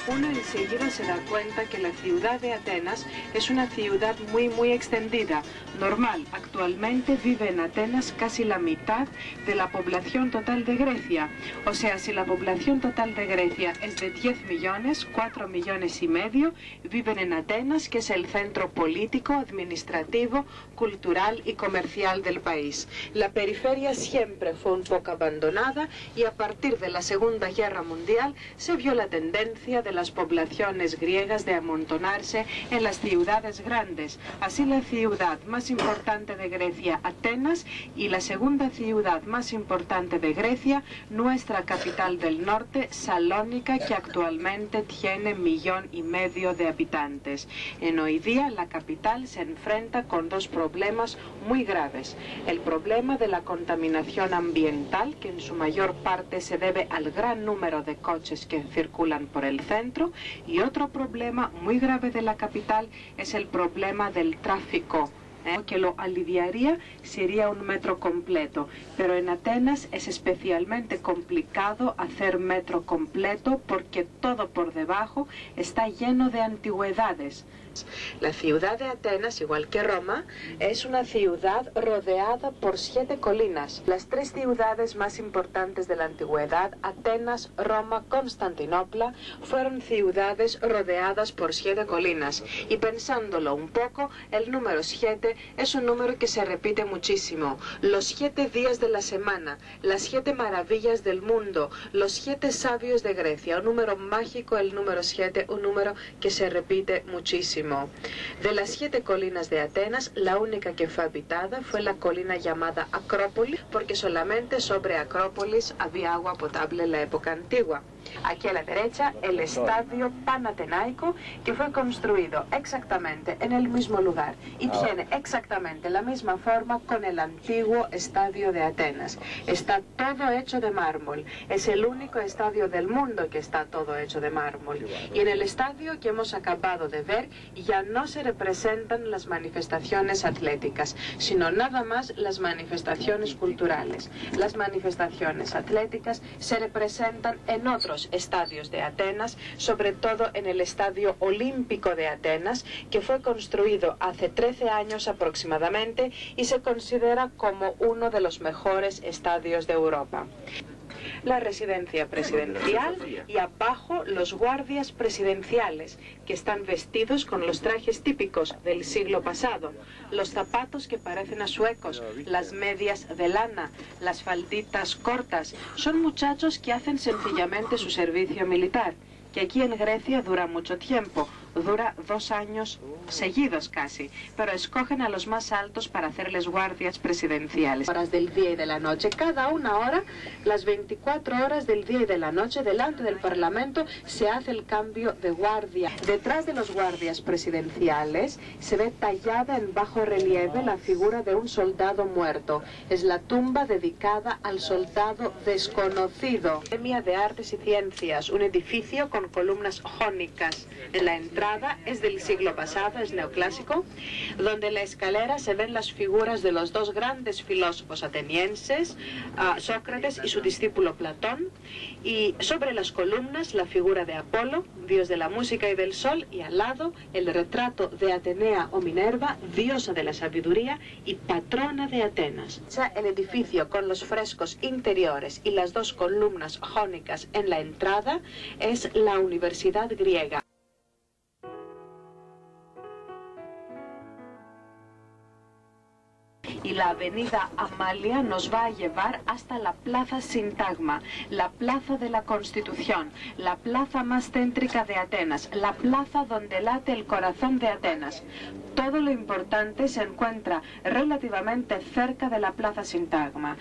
uno enseguida se da cuenta que la ciudad de Atenas es una ciudad muy extendida. Normal, actualmente vive en Atenas casi la mitad de la población total de Grecia. O sea, si la población total de Grecia es de 10 millones, 4 millones y medio viven en Atenas, que es el centro político, administrativo, cultural y comercial del país. La periferia siempre fue un poco abandonada y a partir de la Segunda Guerra Mundial se vio la tendencia de las poblaciones griegas de amontonarse en las ciudades grandes. Así la ciudad más importante de Grecia, Atenas, y la segunda ciudad más importante de Grecia, nuestra capital del norte, Salónica, que actualmente tiene 1,5 millones de habitantes. En hoy día la capital se enfrenta con dos problemas muy graves. El problema de la contaminación ambiental, que en su mayor parte se debe al gran número de coches que circulan por el centro, y otro problema muy grave de la capital es el problema del tráfico. Que lo aliviaría sería un metro completo, pero en Atenas es especialmente complicado hacer metro completo porque todo por debajo está lleno de antigüedades. La ciudad de Atenas, igual que Roma, es una ciudad rodeada por 7 colinas. Las 3 ciudades más importantes de la antigüedad, Atenas, Roma, Constantinopla, fueron ciudades rodeadas por 7 colinas. Y pensándolo un poco, el número 7 es un número que se repite muchísimo. Los 7 días de la semana, las 7 maravillas del mundo, los 7 sabios de Grecia, un número mágico, el número 7, un número que se repite muchísimo. De las 7 colinas de Atenas, la única que fue habitada fue la colina llamada Acrópolis, porque solamente sobre Acrópolis había agua potable en la época antigua. Aquí a la derecha, el estadio panatenaico, que fue construido exactamente en el mismo lugar y tiene exactamente la misma forma con el antiguo estadio de Atenas. Está todo hecho de mármol. Es el único estadio del mundo que está todo hecho de mármol. Y en el estadio que hemos acabado de ver ya no se representan las manifestaciones atléticas, sino nada más las manifestaciones culturales. Las manifestaciones atléticas se representan en otros estadios de Atenas, sobre todo en el Estadio Olímpico de Atenas, que fue construido hace 13 años aproximadamente y se considera como uno de los mejores estadios de Europa. La residencia presidencial y abajo los guardias presidenciales, que están vestidos con los trajes típicos del siglo pasado, los zapatos que parecen a suecos, las medias de lana, las falditas cortas. Son muchachos que hacen sencillamente su servicio militar, que aquí en Grecia dura mucho tiempo, dura 2 años seguidos casi, pero escogen a los más altos para hacerles guardias presidenciales. Horas del día y de la noche, cada una hora, las 24 horas del día y de la noche, delante del Parlamento se hace el cambio de guardia. Detrás de los guardias presidenciales se ve tallada en bajo relieve la figura de un soldado muerto. Es la tumba dedicada al soldado desconocido. Academia de Artes y Ciencias, un edificio con columnas jónicas. En la entrada es del siglo pasado, es neoclásico, donde en la escalera se ven las figuras de los 2 grandes filósofos atenienses, Sócrates y su discípulo Platón, y sobre las columnas la figura de Apolo, dios de la música y del sol, y al lado el retrato de Atenea o Minerva, diosa de la sabiduría y patrona de Atenas. El edificio con los frescos interiores y las 2 columnas jónicas en la entrada es la Universidad Griega. Y la avenida Amalia nos va a llevar hasta la Plaza Sintagma, la Plaza de la Constitución, la plaza más céntrica de Atenas, la plaza donde late el corazón de Atenas. Todo lo importante se encuentra relativamente cerca de la Plaza Sintagma.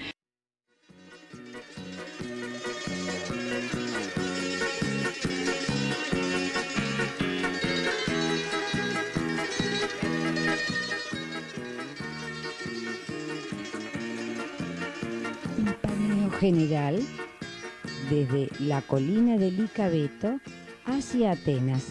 General desde la colina de Licabeto hacia Atenas.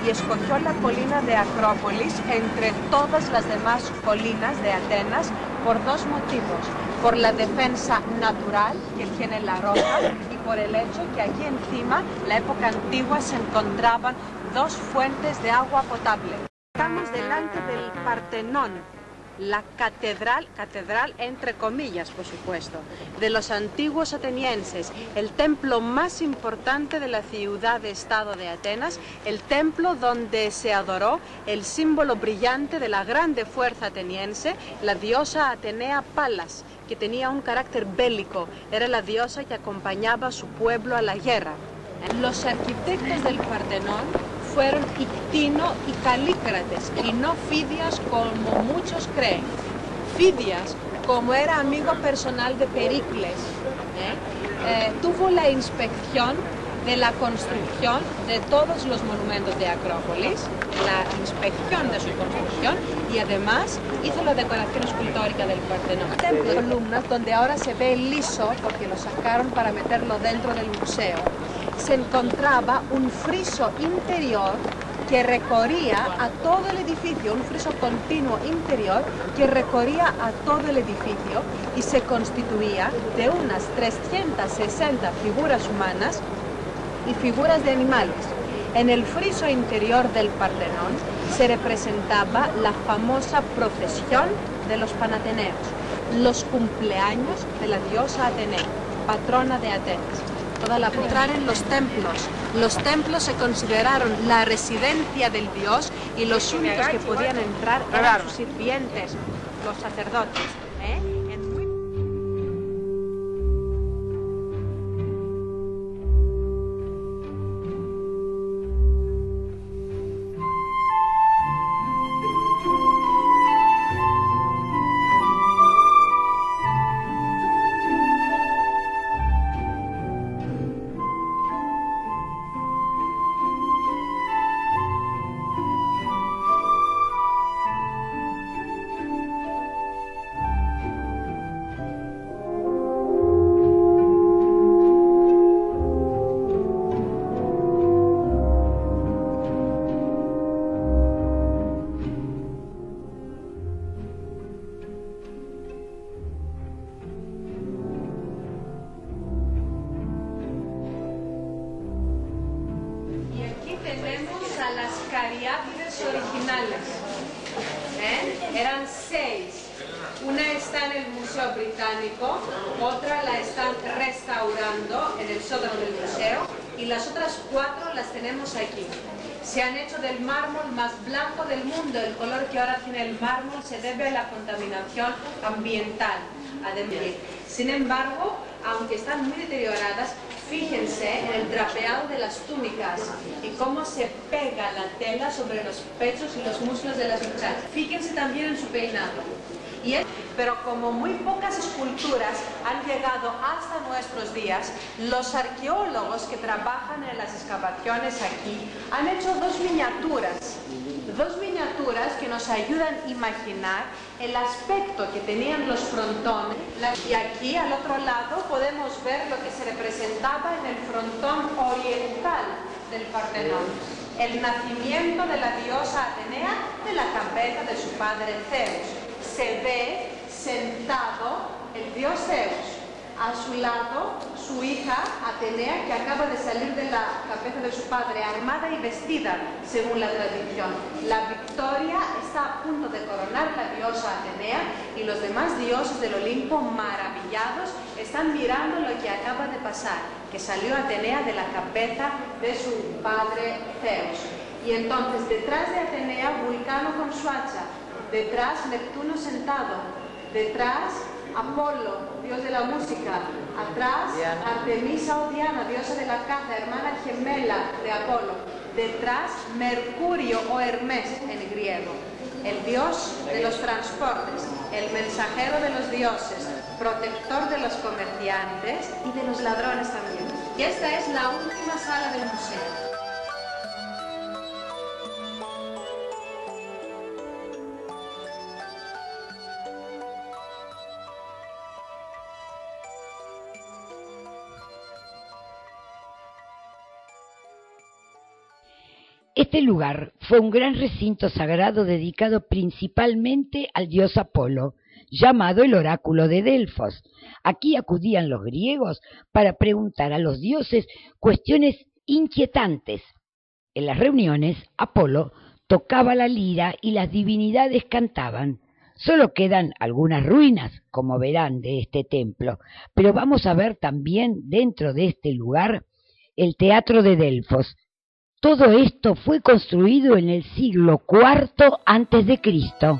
y escogió la colina de Acrópolis entre todas las demás colinas de Atenas por dos motivos: por la defensa natural que tiene la roca y por el hecho que aquí encima, en la época antigua, se encontraban dos fuentes de agua potable. Estamos delante del Partenón, la catedral entre comillas, por supuesto, de los antiguos atenienses, el templo más importante de la ciudad-estado de Atenas, el templo donde se adoró el símbolo brillante de la grande fuerza ateniense, la diosa Atenea Palas, que tenía un carácter bélico, era la diosa que acompañaba a su pueblo a la guerra. Los arquitectos del Partenón fueron Ictino y Calícrates, y no Fidias como muchos creen. Fidias, como era amigo personal de Pericles, tuvo la inspección de la construcción de todos los monumentos de Acrópolis, la inspección de su construcción, y además hizo la decoración escultórica del Partenón. Templo de columnas donde ahora se ve liso porque lo sacaron para meterlo dentro del museo. Se encontraba un friso interior que recorría a todo el edificio, un friso continuo interior que recorría a todo el edificio y se constituía de unas 360 figuras humanas y figuras de animales. En el friso interior del Partenón se representaba la famosa procesión de los Panateneos, los cumpleaños de la diosa Atenea, patrona de Atenas. Entrar en los templos se consideraron la residencia del dios y los únicos que podían entrar eran sus sirvientes, los sacerdotes. Tenemos a las cariátides originales. Eran 6. Una está en el Museo Británico, otra la están restaurando en el sótano del museo y las otras 4 las tenemos aquí. Se han hecho del mármol más blanco del mundo. El color que ahora tiene el mármol se debe a la contaminación ambiental. Sin embargo, aunque están muy deterioradas, fíjense en el drapeado de las túnicas y cómo se pega la tela sobre los pechos y los muslos de las muchachas. Fíjense también en su peinado. Pero como muy pocas esculturas han llegado hasta nuestros días, los arqueólogos que trabajan en las excavaciones aquí han hecho dos miniaturas que nos ayudan a imaginar el aspecto que tenían los frontones. Y aquí al otro lado podemos ver lo que se representaba en el frontón oriental del Partenón: el nacimiento de la diosa Atenea de la cabeza de su padre Zeus. Se ve sentado el dios Zeus, a su lado su hija Atenea, que acaba de salir de la cabeza de su padre, armada y vestida según la tradición. La victoria está a punto de coronar la diosa Atenea y los demás dioses del Olimpo, maravillados, están mirando lo que acaba de pasar, que salió Atenea de la cabeza de su padre Zeus. Y entonces detrás de Atenea, Vulcano con su hacha, detrás Neptuno sentado, detrás Apolo, dios de la música, atrás Artemisa o Diana, diosa de la caza, hermana gemela de Apolo, detrás Mercurio o Hermes en griego, el dios de los transportes, el mensajero de los dioses, protector de los comerciantes y de los ladrones también. Y esta es la última sala del museo. Este lugar fue un gran recinto sagrado dedicado principalmente al dios Apolo, llamado el oráculo de Delfos. Aquí acudían los griegos para preguntar a los dioses cuestiones inquietantes. En las reuniones, Apolo tocaba la lira y las divinidades cantaban. Solo quedan algunas ruinas, como verán, de este templo, pero vamos a ver también dentro de este lugar el teatro de Delfos. Todo esto fue construido en el siglo IV antes de Cristo.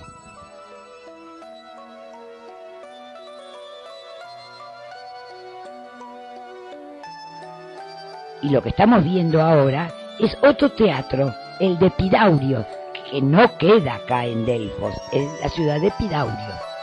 Y lo que estamos viendo ahora es otro teatro, el de Epidaurio, que no queda acá en Delfos, es la ciudad de Epidaurio.